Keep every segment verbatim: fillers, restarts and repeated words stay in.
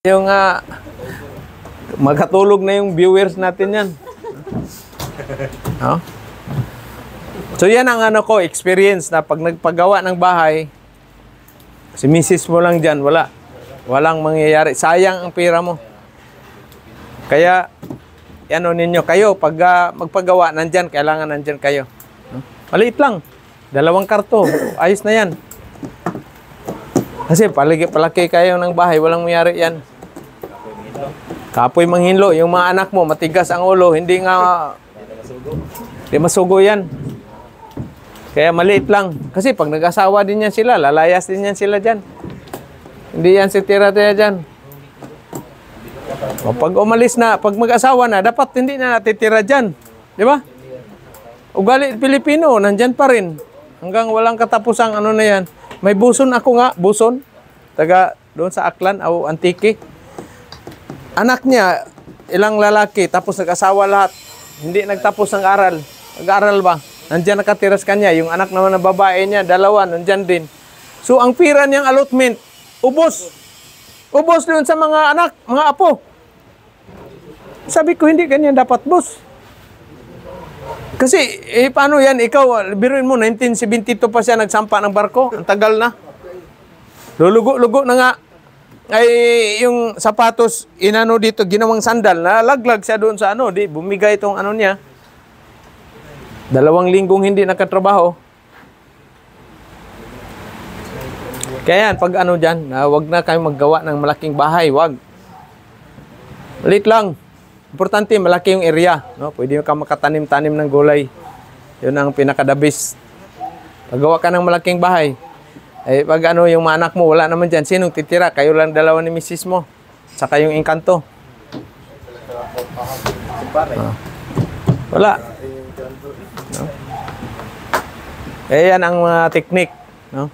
Yung uh, magkatulog na yung viewers natin yan. No? So yan ang ano ko, experience na pag nagpagawa ng bahay, si misis mo lang dyan, wala. Walang mangyayari. Sayang ang pera mo. Kaya, ano ninyo, kayo, pag uh, magpagawa, nandyan, kailangan nandyan kayo. No? Maliit lang. Dalawang karto. Ayos na yan. Kasi palagi, palaki kayo ng bahay, walang mangyayari yan. Kapoy manghinlo. Yung mga anak mo, matigas ang ulo, hindi nga, hindi masugo yan. Kaya maliit lang. Kasi pag nag-asawa din yan sila, lalayas din yan sila dyan. Hindi yan si tira-tira dyan. O pag umalis na, pag mag-asawa na, dapat hindi na natitira dyan. Di ba? Ugali Pilipino, nandyan pa rin. Hanggang walang katapusang ano na yan. May buson ako nga, buson. Taga doon sa Aklan, o Antique. Anak niya, ilang lalaki, tapos nag-asawa lahat. Hindi nagtapos ng aral. Nag-aral ba? Nandyan nakatira sa kanya. Yung anak naman na babae niya, dalawa, nandyan din. So, ang pira niyang allotment, ubos. Ubos doon sa mga anak, mga apo. Sabi ko, hindi ganyan dapat, boss. Kasi, eh, paano yan? Ikaw, biruin mo, nineteen seventy-two pa siya nagsampa ng barko. Ang tagal na. Lulugo-lugo na nga. Ay, yung sapatos, inano dito, ginawang sandal, nalaglag siya doon sa ano, di, bumigay itong ano niya. Dalawang linggong hindi nakatrabaho. Kaya yan, pag ano dyan, uh, wag na kayo maggawa ng malaking bahay, wag. Malit lang. Importante, malaki yung area. No? Pwede ka makatanim-tanim ng gulay. Yun ang pinakadabis. Paggawa ka ng malaking bahay, eh, pag ano yung mga anak mo, wala naman dyan. Sinong titira? Kayo lang dalawa ni misis mo. Saka yung engkanto. Ah. Wala. No? Eh, yan ang uh, technique. No?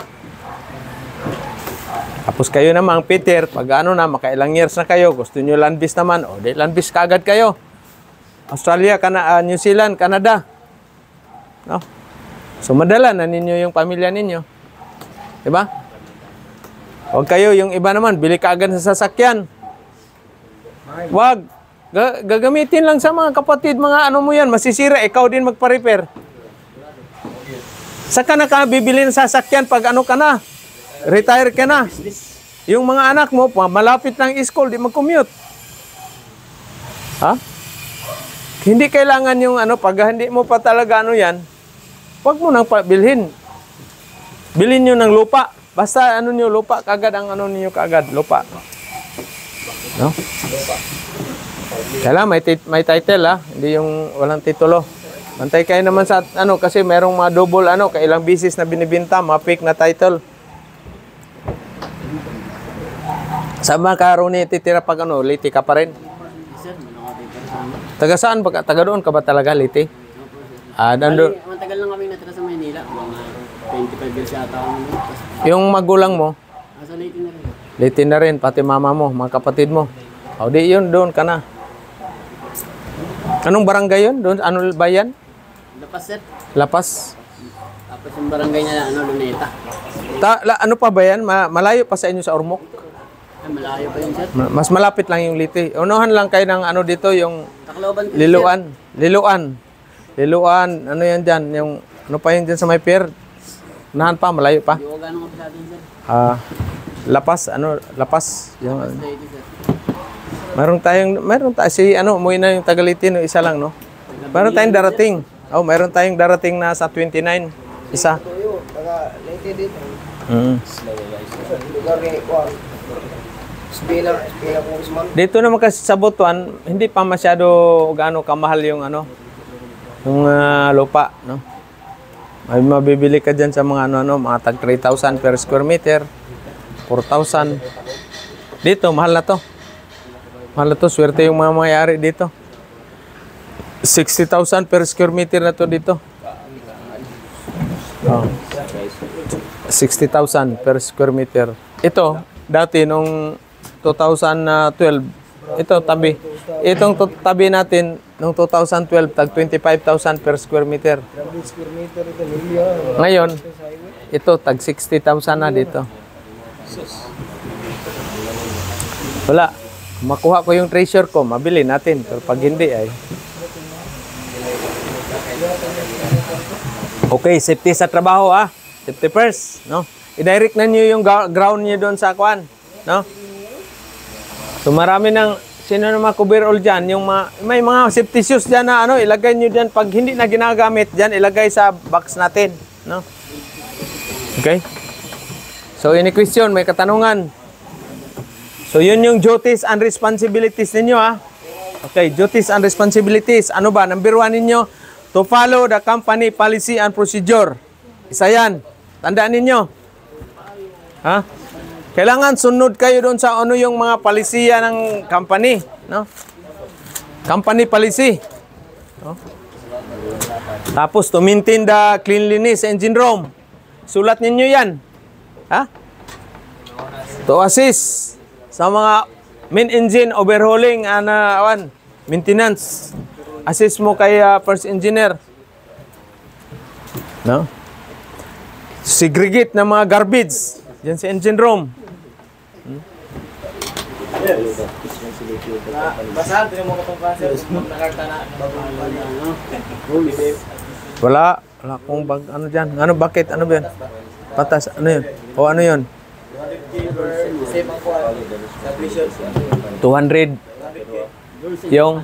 Tapos kayo naman, Peter, pag ano na, makailang years na kayo, gusto nyo landbis naman, o di landbis kaagad kayo. Australia, Kana, uh, New Zealand, Canada. No? So, madala na ninyo yung pamilya ninyo. Diba? Huwag kayo, yung iba naman, bili kaagad sa sasakyan. Huwag. Gagamitin lang sa mga kapatid, mga ano mo yan, masisira, ikaw din magpa-repair. Saka na ka bibili ng sasakyan pag ano ka na. Retire ka na. Yung mga anak mo, malapit ng school, di mag-commute. Ha? Hindi kailangan yung ano, pag hindi mo pa talaga ano yan, huwag mo nang bilhin. Bilhin nyo ng lupa. Basta ano nyo, lupa, kagad ang ano niyo kagad, lupa. No? Kailangan may, may title ha, hindi yung walang titulo. Bantay kayo naman sa ano, kasi merong mga double ano, kailang bisis na binibinta, mga fake na title. Sa mga karoni, titira pag ano, Liti ka pa rin? Taga saan? Taga doon ka ba talaga, Liti? Ah, nando. Matagal lang kami natira sa Maynila. Mga twenty-five years yata kami. Yung magulang mo? Nasa Liti na rin. Liti na rin, pati mama mo, mga kapatid mo. O di yun, doon ka na. Anong barangay yun? Doon, ano ba yan? Lapas, sir. Lapas? Tapos yung barangay na ano, Luneta. Ta, la, ano pa ba yan? Ma, malayo pa sa inyo sa Ormoc? Ay, malayo pa yun, sir. Mas malapit lang yung Liti. Unuhan lang kayo ng ano dito, yung Tacloban. Liluan. Liluan. Liluan. Ano yan dyan? Yung, ano pa yun dyan sa may pier? Unahan pa, malayo pa. Hindi ko gano'ng kapisado yun, sir. Ah, Lapas, ano, Lapas. Yung, Lapas Liti, sir. Meron tayong, meron tayo, si, ano, umuwi na yung Tagalitin, no, isa lang, no? Meron tayong darating. Oh, meron tayong darating na sa twenty-nine. Isa. Taga-Leyte dito. Mm. Lugar ni Juan. Spina, Spina Guzman. Dito naman kasi sa Butuan, hindi pa masyado gaano kamahal yung ano, yung uh, lupa, no? May mabibili ka dyan sa mga ano, ano mga tag three thousand per square meter, four thousand. Dito, mahal na to. Mahal na to, swerte yung mga mayari dito. sixty thousand per square meter na to dito. Oh. sixty thousand per square meter. Ito, dati nung two thousand twelve, ito tabi. Itong tabi natin nung two thousand twelve, tag twenty-five thousand per square meter. Ngayon, ito tag sixty thousand na dito. Wala. Makuha ko yung treasure ko, mabili natin. Pero pag hindi ay... Okay, safety sa trabaho ah. Safety first, no? I-direct na niyo yung ground niyo doon sa kwan, no? So marami ng sino na mga coverall diyan, yung mga, may mga safety shoes diyan na ano, ilagay niyo diyan pag hindi na ginagamit diyan, ilagay sa box natin, no? Okay? So any question, may katanungan? So yun yung duties and responsibilities ninyo ah. Okay, duties and responsibilities. Ano ba? Number one ninyo, to follow the company policy and procedure. Isa yan. Tandaan ninyo. Ha? Kailangan sunod kayo doon sa ano yung mga palisiya ng company. No? Company policy. No? Tapos to maintain the cleanliness engine room. Sulat ninyo yan. Ha? To assist sa mga main engine overhauling and uh, awan, maintenance. Assist mo kay uh, first engineer. No? Segregate ng mga garbage diyan sa engine room. Hmm? Basahan din mo itong cancer. Nakarta na. Wala. Wala kong bag, ano dyan. Ano, bakit? Ano ba yan? Patas, ano yun? O ano yun? two hundred. Yung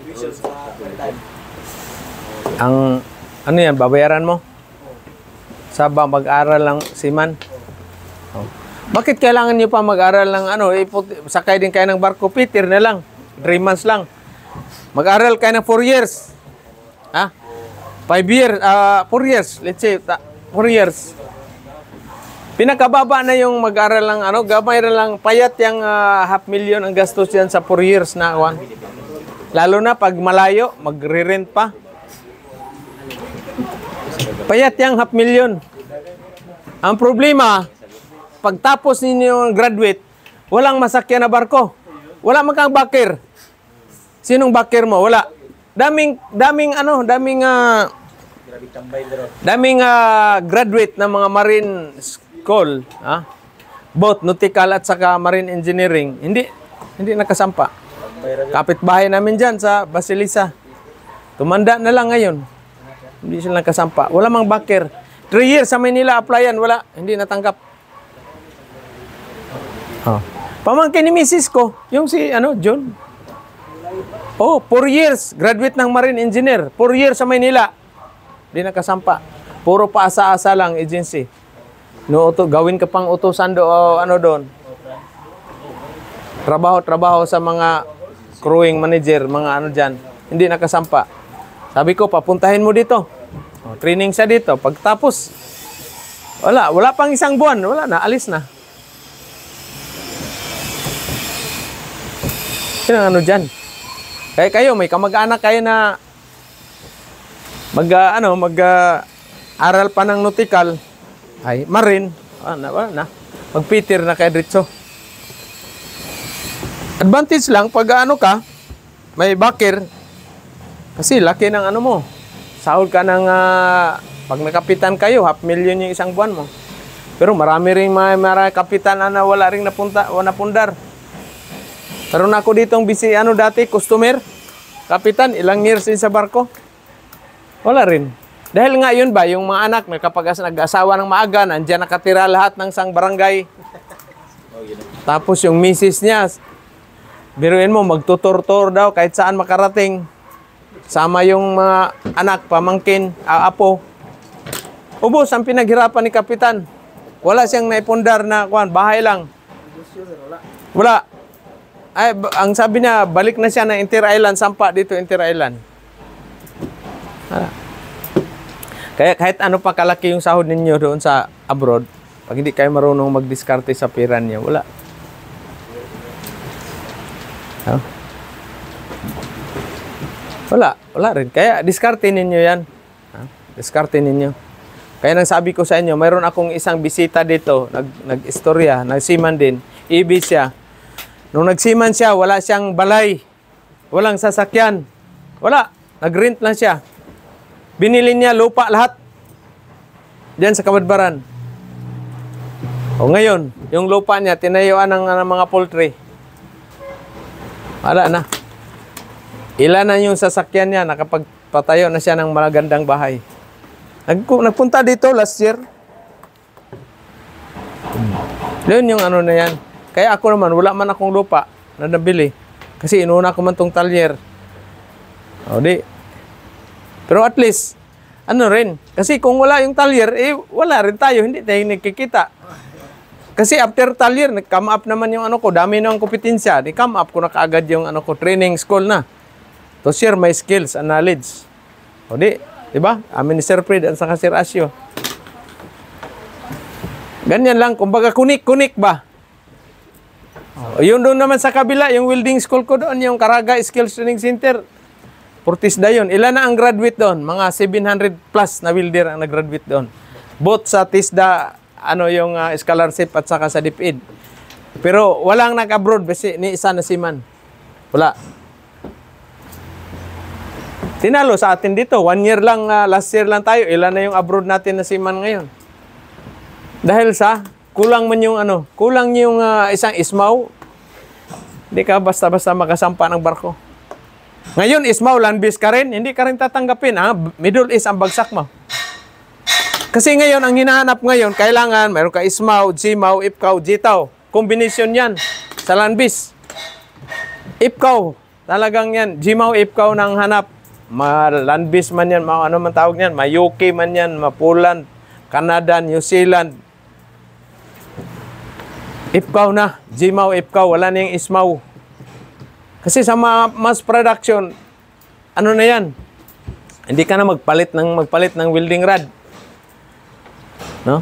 ang ano yan, babayaran mo? Sa ba mag-aral lang siman? Oh. Bakit kailangan niyo pa mag-aral ng ano? Eh, sakay din kayo ng barko, Peter na lang. three months lang. Mag-aral kayo ng four years. Ha? five years, uh, four years, let's say, four years. Pinakababa na yung mag-aral lang, ano, gamay na lang, payat yung uh, half million ang gastos yan sa four years na, one. Lalo na pag malayo, magre-rent pa. Payat yung half million. Ang problema, pagtapos ninyo graduate, walang masakyan na barko. Wala man kang bakir. Sinong bakir mo? Wala. Daming, daming, ano, daming, uh, daming uh, graduate ng mga marine school, ha? Both nautical at saka marine engineering. Hindi, hindi nakasampa. Kapitbahay namin dyan sa Basilisa. Tumanda na lang ngayon. Hindi sila nakasampa. Wala mang bakir. Three years sa Manila applyan, wala. Hindi natanggap. Oh. Pamangkin ni Missus ko, yung si, ano, John. Oh, four years. Graduate ng marine engineer. Four years sa Manila. Hindi nakasampa. Puro paasa-asa lang, agency. No, uto, gawin ka pang utusan do, o ano doon. Trabaho-trabaho sa mga crewing manager, mga ano dyan. Hindi nakasampa. Sabi ko, papuntahin mo dito. O, training siya dito. Pagtapos, wala. Wala pang isang buwan. Wala na. Alis na. Yun ang ano dyan. Kaya kayo, may kamag-anak kayo na mag, uh, ano, mag, uh, aral pa ng nautical. Ay, marine. Wala na, wala na. Mag-Peter na kay Dritso. Advantage lang, pag ano ka, may bakir, kasi laki ng ano mo. Sahod ka ng, uh, pag nakapitan kayo, half million yung isang buwan mo. Pero marami rin may marami kapitan na wala rin napunta, o napundar. Pero na ako ditong busy, ano dati, customer, kapitan, ilang years din sa barko. Wala rin. Dahil nga yun ba, yung mga anak, may kapag nag-asawa ng maaga, nandiyan nakatira lahat ng sang barangay. Tapos yung misis niya, biruin mo, magtutor-tor daw, kahit saan makarating. Sama yung mga anak, pamangkin, apo. Ubos ang pinaghirapan ni Kapitan. Wala siyang naipundar na, kuhan, bahay lang. Wala. Ay, ang sabi niya, balik na siya ng Inter Island, sampa dito Inter Island. Wala. Kaya kahit ano pa kalaki yung sahod ninyo doon sa abroad, pag hindi kayo marunong mag-diskarte sa pera niyo, wala. Huh? Wala. Wala rin. Kaya diskarte ninyo yan. Huh? Diskarte ninyo. Kaya nang sabi ko sa inyo, mayroon akong isang bisita dito, nag, nag-istorya, nagsiman din, ibig siya. Nung nagsiman siya, wala siyang balay. Walang sasakyan. Wala. Nag-rent lang siya. Binili niya lupa lahat. Diyan sa Kabadbaran. O ngayon, yung lupa niya, tinayuan ng, ng mga poultry. Wala na. Ilan na yung sasakyan niya, nakapagpatayo na siya ng magandang bahay. Nag nagpunta dito last year. Hmm. Yun yung ano na yan. Kaya ako naman, wala man akong lupa na nabili. Kasi inuna ko man tong talyer. O di. Pero at least, ano rin. Kasi kung wala yung talyer, eh wala rin tayo. Hindi tayo nagkikita. Kasi after talyer, nag-come up naman yung ano ko. Dami na ang kompetensya. Di-come up ko na kaagad yung ano ko, training school na. To share my skills and knowledge. O di. Diba? Amin ni Sir Fred at saka Sir Asyo. Ganyan lang. Kumbaga kunik-kunik ba? O, yun doon naman sa kabila, yung welding school ko doon, yung Caraga Skills Training Center. Fortisda yun. Ilan na ang graduate doon? Mga seven hundred plus na welder ang nag-graduate doon. Both sa TISDA, ano yung uh, scholarship at saka sa DepEd. Pero walang nag-abroad kasi ni isa na si man. Wala. Tinalo sa atin dito. One year lang, uh, last year lang tayo. Ilan na yung abroad natin na si man ngayon? Dahil sa kulang man yung ano, kulang yung uh, isang ismaw. Hindi ka basta-basta makasampa ng barko. Ngayon, ismaw, landbase ka rin, hindi ka rin tatanggapin. Ha? Middle East ang bagsak mo. Kasi ngayon, ang hinahanap ngayon, kailangan, mayroon ka ismaw, jimaw, ipkaw, jitaw. Kombinasyon yan sa landbase. Ipkaw, talagang yan. Jimaw, ipkaw nang hanap. Ma-landbase man yan, ma ano man tawag yan, ma-U K man yan, ma-Poland, Canada, New Zealand. Ipkaw na. Jimaw, ipkaw, wala na yung ismaw. Kasi sa mass production, ano na yan? Hindi ka na magpalit ng magpalit ng welding rod. No?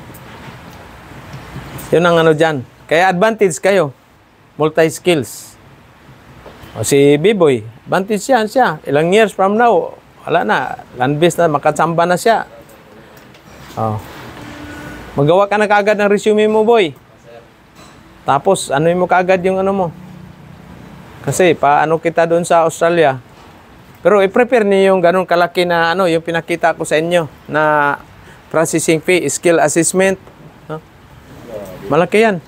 Yun ang ano dyan. Kaya advantage kayo. Multi-skills. O si B-Boy, advantage yan siya. Ilang years from now, wala na. Land-based na, makatsamba na siya. O. Magawa ka na kaagad ng resume mo, boy. Tapos, ano mo kaagad yung ano mo. Kasi, paano kita doon sa Australia. Pero, i-prepare niyo yung ganun kalaki na, ano, yung pinakita ko sa inyo, na processing fee, skill assessment. No? Malaki yan.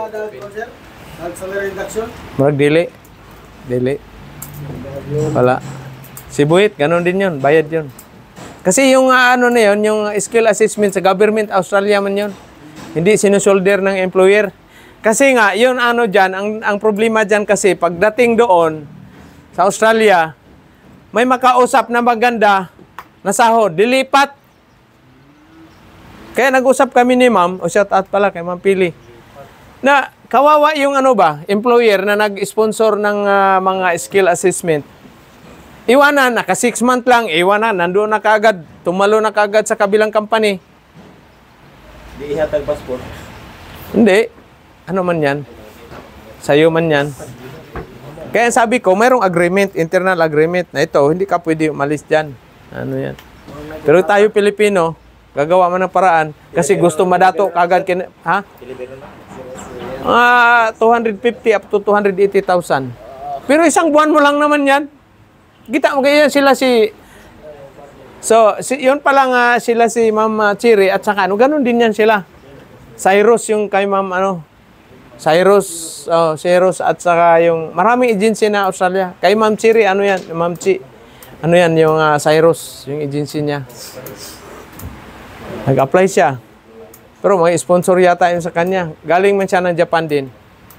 Marag dili. Dili. Wala. Si Buhit, ganun din yun. Bayad yun. Kasi yung uh, ano na yun, yung skill assessment sa government, Australia man yun. Hindi sinusolder ng employer. Kasi nga, yun ano dyan, ang, ang problema dyan kasi, pagdating doon, sa Australia, may makausap na maganda na sahod. Dilipat. Kaya nag-usap kami ni ma'am, o shout out pala kay Ma'am Pili, na kawawa yung ano ba, employer na nag-sponsor ng uh, mga skill assessment. Iwanan, naka six month lang, iwanan, nandoon na kaagad, tumalo na kaagad sa kabilang company. Di ihatag passport. Hindi. Ano man yan? Sa'yo man yan. Kaya sabi ko, mayroong agreement, internal agreement na ito, hindi ka pwede umalis dyan. Ano yan? Pero tayo Pilipino, gagawa man ng paraan kasi gusto madato kagad kin ha? Ah, two hundred fifty up to two hundred eighty thousand. Pero isang buwan mo lang naman 'yan. Kita mo ganyan sila si So, si, yun pa lang uh, sila si Ma'am Chiri at saka ano, ganun din yan sila. Cyrus yung kay Ma'am ano, Cyrus, oh, Cyrus at saka yung maraming agency na Australia. Kay Ma'am Chiri, ano yan? Ma'am Chi, ano yan yung uh, Cyrus, yung agency niya. Nag-apply siya. Pero may sponsor yata yun sa kanya. Galing man siya ng Japan din.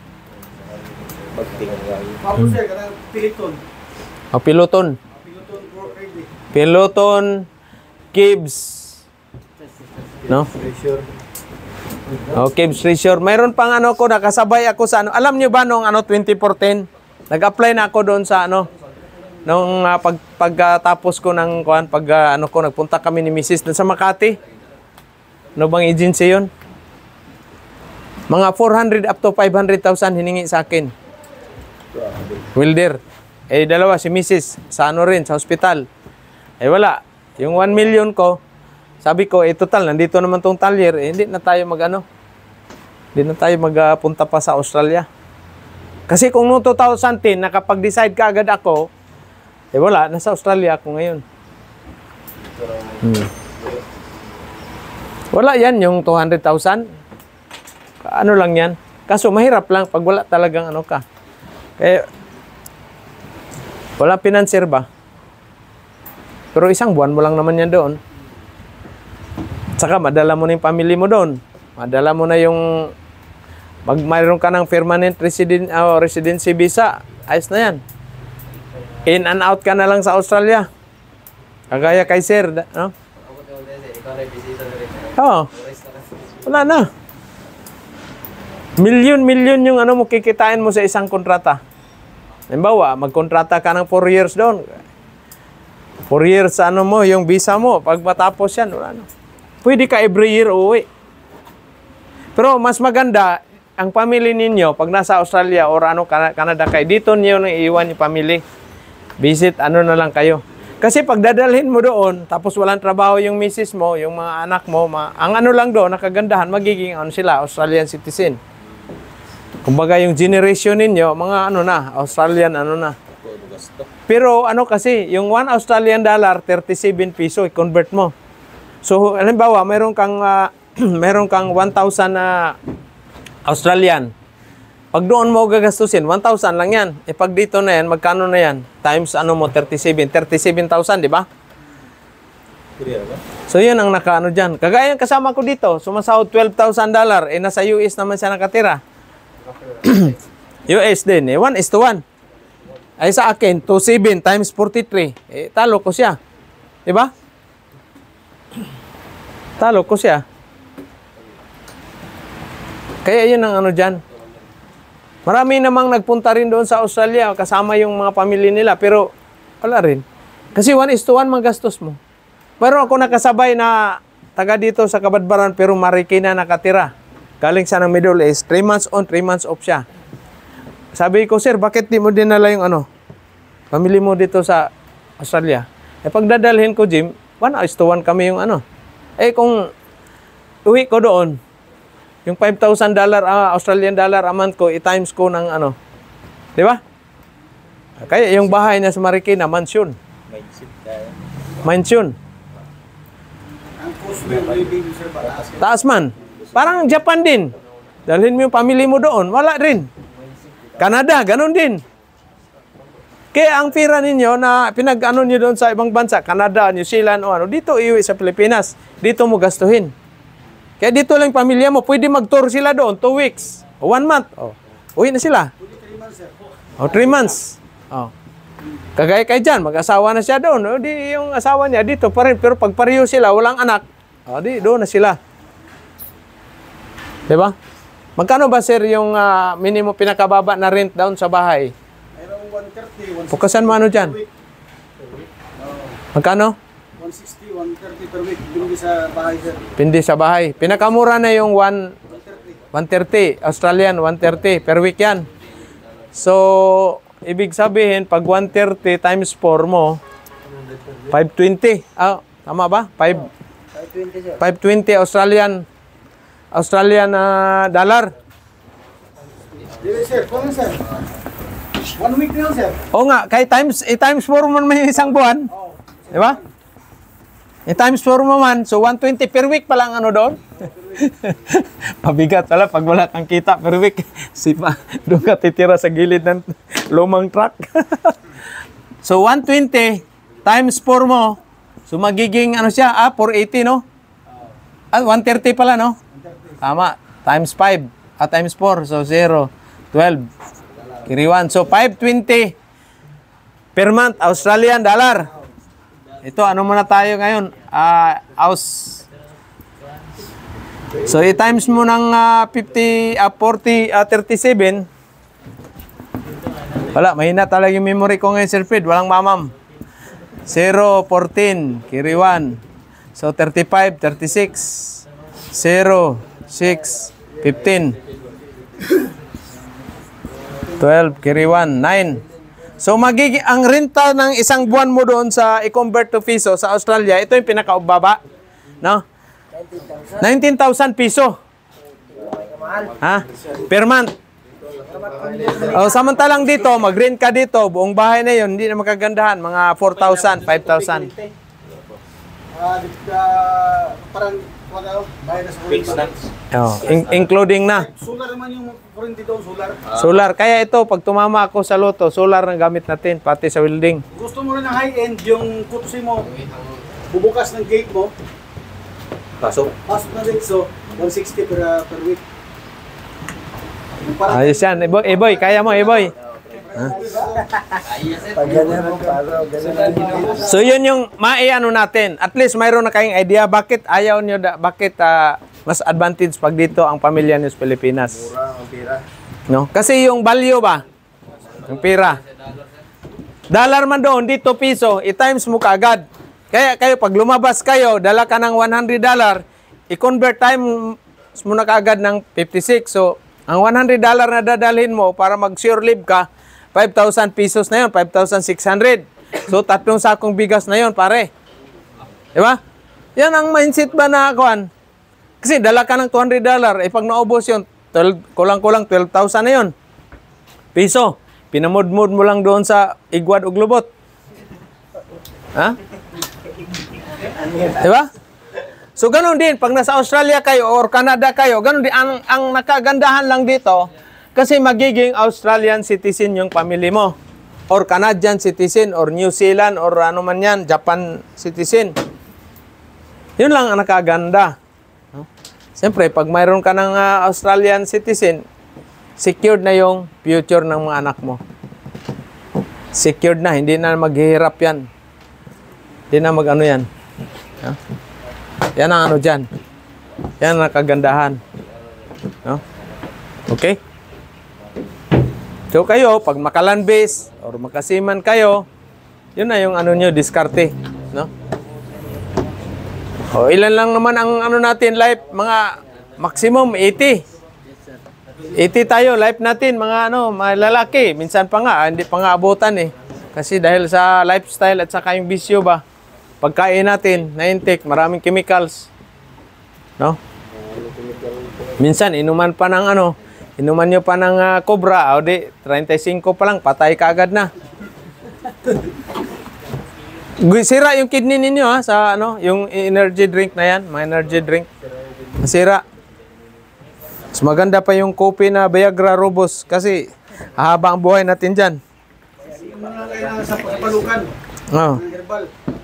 Papo sir, kanang Piliton. O, piloton. Piliton work ready. Piloton, Gibbs. No? Pressure. O, Gibbs Treasure. Mayroon pang ano ko, nakasabay ako sa ano. Alam niyo ba nung ano, twenty fourteen? Nag-apply na ako doon sa ano, nung uh, pag, pagtapos ko ng kuan, pag uh, ano ko, nagpunta kami ni Missus doon sa Makati. Ano bang agency yun? Mga four hundred up to five hundred thousand hiningi sa akin. Welder. Eh, dalawa, si Missus sa ano rin, sa hospital. Eh, wala. Yung one million ko, sabi ko, eh, total, nandito naman tong talyer. Eh, hindi na tayo mag, ano, hindi na tayo magpunta pa sa Australia. Kasi kung noong two thousand ten, nakapag-decide ka agad ako, eh, wala, nasa Australia ako ngayon. Hmm. Wala yan, yung two hundred thousand. Ano lang yan. Kaso mahirap lang pag wala talagang ano ka. Eh, Wala financier ba? Pero isang buwan mo lang naman yan doon. Saka madala mo na yung family mo doon. Madala mo na yung mag mayroon ka ng permanent resident uh, residency visa. Ayos na yan. In and out ka na lang sa Australia. Kagaya kay Sir, da- no? Oo. Wala na. Milyon-milyon yung ano mo kikitain mo sa isang kontrata. Halimbawa, magkontrata ka ng four years doon. four years sa ano mo, yung visa mo. Pag matapos yan, wala na. Pwede ka every year uwi. Pero mas maganda, ang family ninyo, pag nasa Australia or ano, Canada kayo, dito niyo nang iiwan yung family. Visit, ano na lang kayo. Kasi pag dadalhin mo doon, tapos walang trabaho yung misis mo, yung mga anak mo, ma ang ano lang doon, nakagandahan, magiging ano sila, Australian citizen. Kumbaga yung generation ninyo, mga ano na, Australian ano na. Pero ano kasi, yung one Australian dollar, thirty-seven piso, i-convert mo. So, halimbawa, mayroon kang, uh, mayroon kang one thousand na uh, Australian. Pag doon mo gagastusin, one thousand lang yan. E pag dito na yan, magkano na yan? Times ano mo, thirty-seven. thirty-seven thousand, di ba? So, yun ang nakaano dyan. Kagaya yung kasama ko dito, sumasahod twelve thousand dollar. Eh, nasa U S naman siya nakatira. U S din. Eh, one is to one. Ay sa akin, two seven times forty-three. Eh, talo ko siya. Di ba? Talo ko siya. Kaya yun ang ano dyan. Marami namang nagpunta rin doon sa Australia, kasama yung mga pamilya nila, pero wala rin. Kasi one is to one magastos mo. Pero ako nakasabay na taga dito sa Kabadbaran, pero Marikina nakatira. Galing siya ng Middle East, three months on, three months off siya. Sabi ko, sir, bakit di mo dinala yung ano, pamilya mo dito sa Australia? Eh, pag dadalhin ko, Jim, one is to one kami yung ano. Eh, kung uwi ko doon, yung five thousand dollar, uh, Australian dollar a month ko, i-times ko ng ano. Di ba? Kaya yung bahay niya sa Marikina, mansion. Mansion. Ang cost of living, sir, pataas. Taas man. Parang Japan din. Dalhin mo yung family mo doon, wala rin. Canada, ganun din. Kaya ang pira ninyo na pinag-ano nyo doon sa ibang bansa, Canada, New Zealand o ano, dito iuwi sa Pilipinas. Dito mo gastuhin. Kaya dito lang pamilya mo, pwede mag-tour sila doon, two weeks, o one month. Oh. Uwi na sila. O, three months. Oh. Kagaya kay Jan, mag-asawa na siya doon. O, di yung asawa niya dito pa rin. Pero pag pareho sila, walang anak, o, di doon na sila. Diba? Magkano ba, sir, yung uh, minimum pinakababa na rent down sa bahay? Mayroong one thirty, one sixty. Pukasan mo ano dyan? Magkano? one sixty, one thirty per week. Bindi sa bahay, sir. Pindi sa bahay. Pinakamura na yung one thirty. Australian, one thirty per week yan. So, ibig sabihin, pag one thirty times four mo, five twenty. Ah, tama ba? five twenty Australian Australian uh, dollar. Dili, sir. Kung sir. One week na yun, sir. O nga, kay times, i-times four mo naman yung isang buwan. Di ba? I-times four mo man, so one twenty per week pa lang ano doon. Pabigat pala pag wala kang kita per week. Sipa, doon ka titira sa gilid ng lumang truck. So one twenty times four mo, so magiging ano siya, ah, four eighty, no? Ah, one thirty pala, no? Tama, times five, ah, times four, so zero, twelve, kiriwan. So five twenty per month, Australian dollar. Ito, ano muna tayo ngayon? Uh, house. So, i-times mo ng uh, fifty, uh, forty, uh, thirty-seven. Wala, mahina talaga yung memory ko ngayon, Sir Fred. Walang mamam. zero, fourteen, kiriwan. So, thirty-five, thirty-six. zero, six, fifteen. twelve, kiriwan, nine. So, magiging, ang renta ng isang buwan mo doon sa i-convert to piso sa Australia, ito yung pinakaubaba. No? nineteen thousand piso. Ha? Per month. O, samantalang dito, mag-rent ka dito, buong bahay na yun, hindi na makagandahan, mga four thousand, five thousand. Ah, di- ah, parang, wag ano, bayad na sa kuryente. Oh, in- including na. Solar naman yung kuryente doon, solar. Solar. Kaya ito, pag tumama ako sa loto, solar na gamit natin, pati sa welding. Gusto mo rin ng high-end, yung kutusin mo, bubukas ng gate mo, Pasok. pasok na gate, so one sixty per, ah, per week. Yung parang- Ayos yan. Eboy, Eboy, kaya mo, Eboy. Pag ganyan mo, para ganyan. So yun yung maiano natin. At least mayroon na kayong idea bakit ayaw nyo, da, bakit ah, mas advantage pag dito ang pamilya niyo sa Pilipinas. Mura ang pira. No? Kasi yung value ba? Yung pera. Dollar man doon, dito piso, i-times mo kaagad. Kaya kayo, pag lumabas kayo, dala ka ng one hundred dollar, i-convert time mo na kaagad ng fifty-six. So, ang one hundred dollar na dadalhin mo para mag-sure leave ka, five thousand pesos na yun, five thousand six hundred. So, tatlong sakong bigas na yun, pare. Diba? Yan ang mindset ba na, kuhan? Kasi dala ka ng two hundred dollar, eh pag naubos yun, twelve, kulang-kulang twelve thousand na yun. Piso. Pinamudmud mo lang doon sa Igwad ug Lubot. Ha? Diba? So, ganun din. Pag nasa Australia kayo or Canada kayo, ganun din. Ang, ang nakagandahan lang dito, kasi magiging Australian citizen yung family mo. Or Canadian citizen, or New Zealand, or ano man yan, Japan citizen. Yun lang ang nakaganda. No? Siyempre, pag mayroon ka ng uh, Australian citizen, secured na yung future ng mga anak mo. Secured na, hindi na maghihirap yan. Hindi na mag-ano yan. No? Yan ang ano dyan. Yan ang nakagandahan. No? Okay? So kayo, pag makaland base or makasiman kayo, yun na yung ano nyo, diskarte. No? O ilan lang naman ang ano natin, life, mga maximum eighty. eighty tayo, life natin, mga ano, mga lalaki. Minsan pa nga, hindi pa nga abutan eh. Kasi dahil sa lifestyle at saka yung bisyo ba, pagkain natin, na intake, maraming chemicals. No? Minsan, inuman pa ng ano, inuman nyo pa ng uh, Cobra, o di, thirty-five pa lang, patay ka agad na. Sira yung kidney ninyo ha, sa ano, yung energy drink na yan, mga energy drink. Masira. Mas maganda pa yung kopi na Viagra Robos kasi hahaba ang buhay natin dyan. Yung mga kailangan sa pagpalukan, Oh. herbal.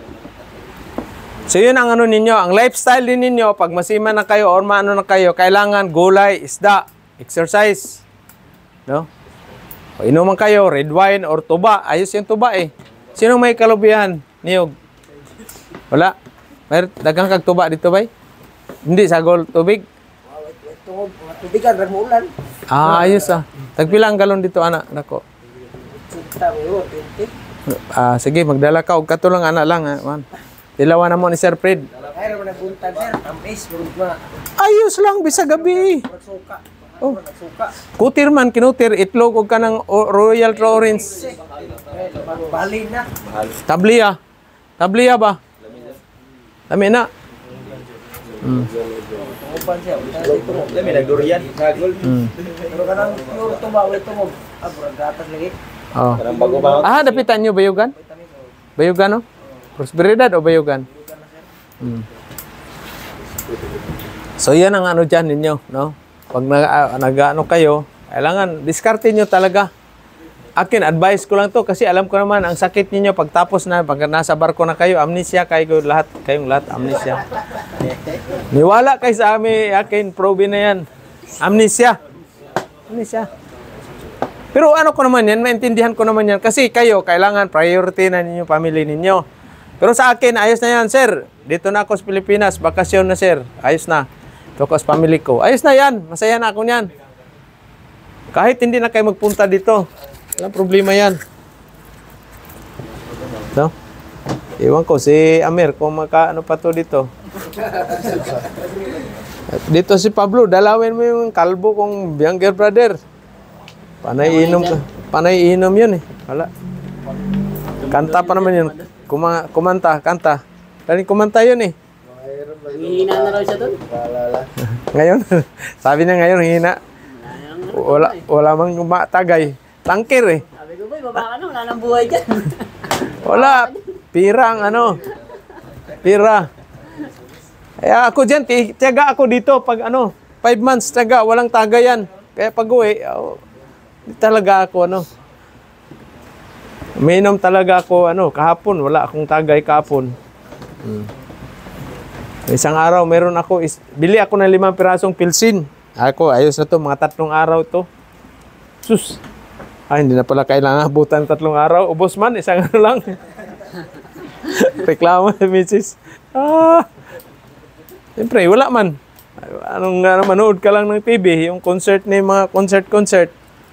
So yun ang ano ninyo, ang lifestyle din ninyo, pag masima na kayo or maano na kayo, kailangan gulay, isda, exercise. No? O inuman kayo, red wine or tuba. Ayos yung tuba eh. Sino may kalubihan? Niyog. Wala. May dagang kag tuba dito bay? Hindi, sagol tubig. Tubigan, ramulan. Ah, ayos ah. Tagpila ang galon dito, anak. Nako. twenty. Ah, sige, magdala ka. Huwag ka to lang, anak lang. Ha, man. Dilawan na mo ni Sir Fred. Ay, naman nagbuntan, sir. Tamis, burog na. Ayos lang, bisa gabi. Nagsuka. Oh. Nagsuka. Kutir man, kinutir. Itlog o ka ng o- Royal Orange. Bali na. Tabliya. Tabliya ba? Dami na. Mm. Upan siya. Dami na durian, sagol. Mm. Pero kanang pure tuba, wala tumog. Ah, burang gatas lagi. Oh. Parang bago ba? Ah, dapitan nyo bayugan? Bayugan, no? Prosperidad o bayugan? Mm. So, yan ang ano dyan ninyo, no? Pag nag- nag-ano kayo, kailangan, diskarte nyo talaga. Akin, advice ko lang to kasi alam ko naman, ang sakit ninyo pagtapos na, pag nasa barko na kayo, amnesia kayo lahat, kayong lahat, amnesia. Niwala kayo sa amin, akin, probe na yan. Amnesia. Amnesia. Pero ano ko naman yan, maintindihan ko naman yan. Kasi kayo, kailangan priority na ninyo, family ninyo. Pero sa akin, ayos na yan, sir. Dito na ako sa Pilipinas, bakasyon na, sir. Ayos na. Ito ko sa family ko. Ayos na yan, masaya na ako niyan. Kahit hindi na kayo magpunta dito, walang problema yan. No? Iwan ko, si Amir, kung maka ano pa to dito. Dito si Pablo, dalawin mo yung kalbo kong younger brother. Panay inom ka. Panay inom yun eh. Wala. Kanta pa naman yun. Kuma kumanta, kanta. Dali kumanta yun eh. Hihina na raw siya doon. Ngayon, sabi niya ngayon, hina. Wala, wala mang matagay. Tangkir eh. Sabi ko, boy, baba ka na, wala nang buhay dyan. Wala. Pira ang ano. Pira. Kaya ako dyan, ti- tiyaga ako dito pag ano, five months, tiyaga, walang taga yan. Kaya pag uwi, oh, di talaga ako ano. Uminom talaga ako ano, kahapon, wala akong tagay kahapon. Hmm. Isang araw, meron ako, is, bili ako ng limang pirasong pilsin. Ako, ayos na to, mga tatlong araw to. Sus! Ay, hindi na pala kailangan abutan tatlong araw. Ubos man, isang ano lang. Reklamo na misis. Ah! Siyempre, wala man. Anong ano, manood ka lang ng T V, yung concert ni mga concert-concert.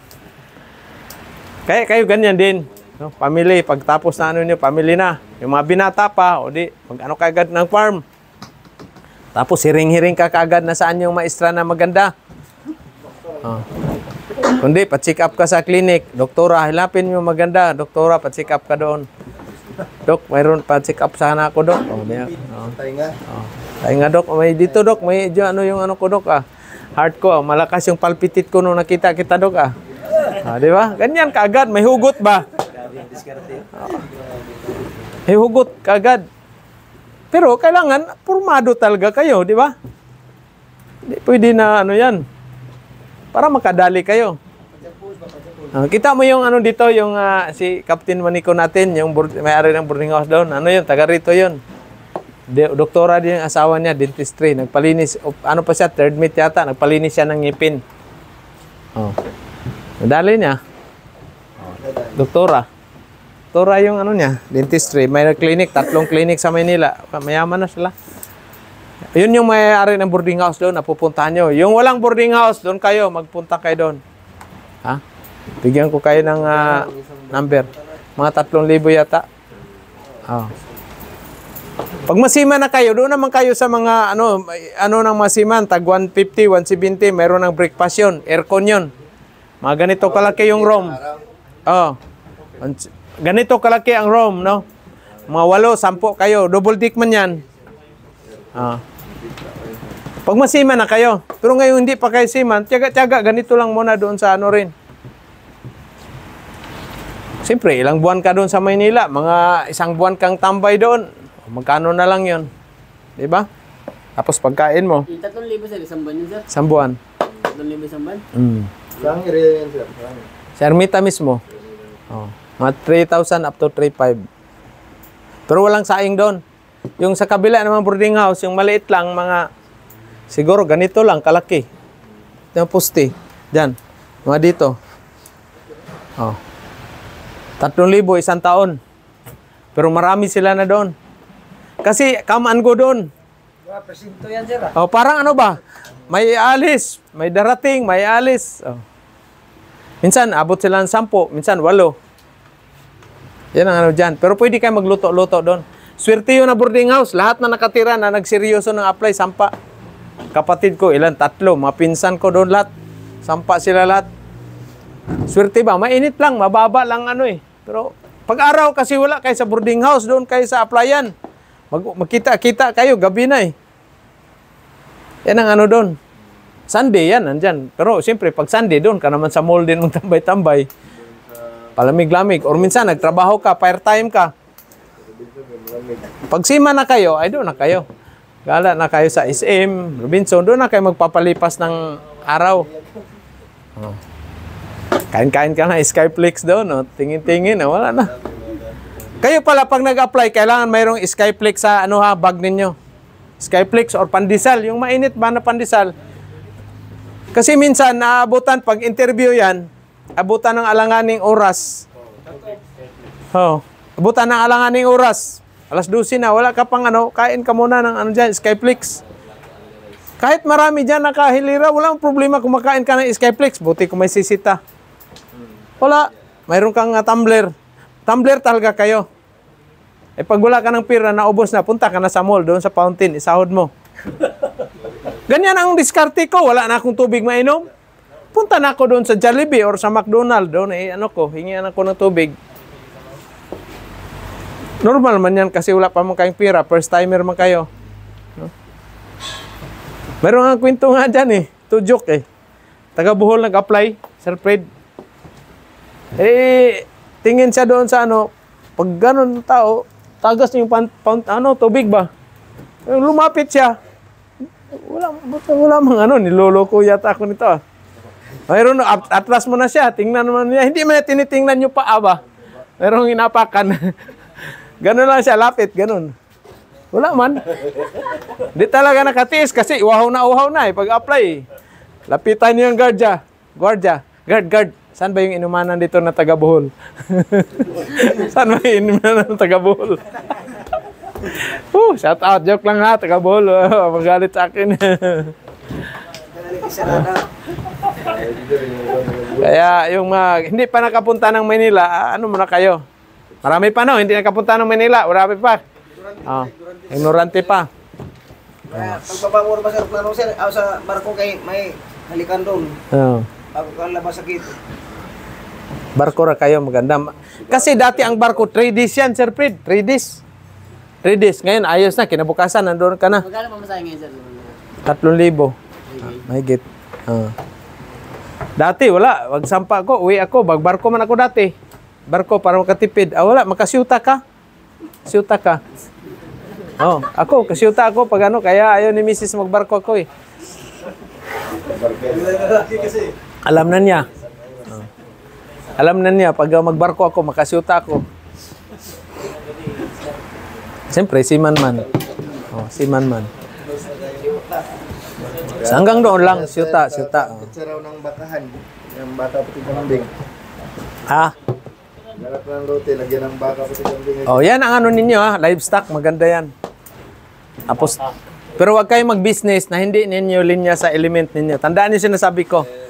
Kaya kayo ganyan din. No? Family, pagtapos na ano nyo, family na. Yung mga binata pa, o di, mag ano kagad ng farm. Tapos hiring-hiring ka kagad na saan yung maestra na maganda. Oh. Kundi, pa-check up ka sa clinic. Doktora, hilapin mo maganda. Doktora, pa-check up ka doon. Dok, mayroon pa-check up sana ako, Dok. Oh, may, oh. Tainga. Oh. Tayo nga, Dok. May dito, Dok. May ano yung ano ko, Dok, ah. Heart ko, ah. Malakas yung palpitit ko nung nakita kita, Dok, ah. Ah, di ba? Ganyan kaagad. May hugot ba? Oh. May hugot kaagad. Pero kailangan, formado talaga kayo, di ba? Hindi pwede na ano yan. Para makadali kayo. Uh, kita mo yung ano dito, yung uh, si Captain Manico natin, yung may-ari ng boarding house doon. Ano yun? Taga rito yun. De, doktora din yung asawa niya, dentistry. Nagpalinis, o, ano pa siya, third mate yata, nagpalinis siya ng ngipin. Oh. Nadali niya. Oh. Doktora. Doktora yung ano niya, dentistry. May clinic, tatlong clinic sa Maynila. Mayaman na sila. Yun yung may-ari ng boarding house doon, napupuntahan nyo. Yung walang boarding house, doon kayo, magpunta kayo doon. Ha? Bigyan ko kayo ng uh, number. Mga tatlong libo yata. Oh. Pag masiman na kayo, doon naman kayo sa mga, ano, ano ng masiman, tag one fifty, one seventy, mayroon ng breakfast yun, aircon yun. Mga ganito kalaki yung room. Oh. Ganito kalaki ang room, no? Mga walo, sampo kayo, double dick man yan. Ah. Pag masiman na kayo, pero ngayon hindi pa kayo siman, tiyaga-tiyaga, ganito lang muna doon sa ano rin. Siyempre, ilang buwan ka doon sa Maynila, mga isang buwan kang tambay doon, magkano na lang yun. Diba? Tapos pagkain mo. Yung tatlong libo sir, isang buwan yun sir? Isang buwan. Tatlong libo isang buwan? Mm. Saan area yan, sir? Sa Ermita mismo. Oh. Mga three thousand up to three thousand five hundred. Pero walang saing doon. Yung sa kabila ng boarding house, yung maliit lang, mga siguro ganito lang, kalaki. Yung poste. Diyan. Mga dito. Oh. Tatlong libo, isang taon. Pero marami sila na doon. Kasi, come and go doon. Presinto yan, sir. Oh, parang ano ba? May alis, may darating, may alis. Oh. Minsan, abot sila ng sampo. Minsan, walo. Yan ang ano dyan. Pero pwede kayo magluto-luto doon. Swerte yun na boarding house. Lahat na nakatira na nagseryoso ng apply, sampa. Kapatid ko, ilan? Tatlo. Mga pinsan ko doon lahat. Sampa sila lahat. Swerte ba? Mainit lang. Mababa lang ano eh. Pero pag-araw kasi wala kayo sa boarding house. Doon kayo sa applyan. Mag magkita-kita kayo. Gabi na eh. Yan ang ano doon. Sunday yan, nandyan. Pero siyempre, pag Sunday doon ka naman sa mall din mong tambay-tambay. Palamig-lamig. Or minsan, nagtrabaho ka, fire time ka. Pag sima na kayo, ay doon na kayo. Gala na kayo sa S M, Robinson, doon na kayo magpapalipas ng araw. Oh. Kain-kain ka na, Skyflix doon, no? Tingin-tingin, no? Wala na. Kayo pala, pag nag-apply, kailangan mayroong Skyflix sa ano ha, bag ninyo. Skyflix or pandesal, yung mainit ba na pandesal. Kasi minsan, naabutan, pag interview yan, abutan ng alanganing oras. Oh. Abutan ng alanganing oras. Alas dose na, wala ka pang ano, kain ka muna ng ano dyan, Skyflix. Kahit marami dyan nakahilira, walang problema kung makain ka ng Skyflix. Buti kung may sisita. Wala. Mayroon kang uh, tumbler. Tumbler talaga kayo. Eh pag wala ka ng pira, naubos na, punta ka na sa mall, doon sa fountain, isahod mo. Ganyan ang diskarte ko, wala na akong tubig mainom. Punta na ako doon sa Jollibee or sa McDonald's, doon eh, ano ko, hingian ako ng tubig. Normal man yan kasi wala pa mong kayong pira, first timer man kayo. No? Meron nga kwento nga dyan eh, to joke eh. Taga Bohol nag-apply, Sir Fred. Eh, tingin siya doon sa ano, pag ganun tao, tagas niyo yung pan, pan, ano, tubig ba? Lumapit siya, Wala, wala mang ano, niloloko yata ako nito. ah. Mayroon, at atlas mo na siya, tingnan naman niya. Hindi man tinitingnan yung paa ba? Mayroong inapakan. Ganun lang siya, lapit, ganun. Wala man. Di talaga nakatiis kasi uhaw na uhaw na eh, pag-apply eh. Lapitan niyo yung guardia. Guardia. Guard, guard. Saan ba yung inumanan dito na taga-Bohol? Saan ba yung inumanan ng taga-Bohol? Oh, shout out. Joke lang ha, taga-Bohol. Oh, magalit sa akin. Kaya yung mga hindi pa nakapunta ng Manila, ano muna kayo? Marami pa no, hindi nakapunta ng Manila. Marami pa. Oh, ignorante pa. Kaya pagbabangon ba sir, plano sir, ah, sa barko kay may halikan doon. Oh. Ako kang labas sakit. Barko ra kayo maganda. Kasi dati ang barko three days yan, Sir Fred. three days. three days. Ngayon ayos na, kinabukasan nandoon ka na. Magkano pamasahe ngayon, sir? tatlong libo. Mahigit. Ah. Dati wala, wag sampa ko, uwi ako, bagbarko man ako dati. Barko para makatipid. Ah, wala, makasyuta ka. Syuta ka. Oh, ako, kasyuta ako pag ano, kaya ayaw ni Missus magbarko ako eh. Alam na niya. Oh. Alam na niya, pag uh, magbarko ako, makasyuta ako. Siyempre, si Man Man. Oh, si Man Man. So, hanggang doon lang, syuta, syuta. Oh. Sa raw ng bakahan, yung baka pati kambing. Ah, Galap ng rote, lagyan ng baka pati kambing. oh, yan ang ano ninyo ha, livestock, maganda yan. Tapos, pero wag kayong mag-business na hindi ninyo linya sa element ninyo. Tandaan niyo sinasabi ko.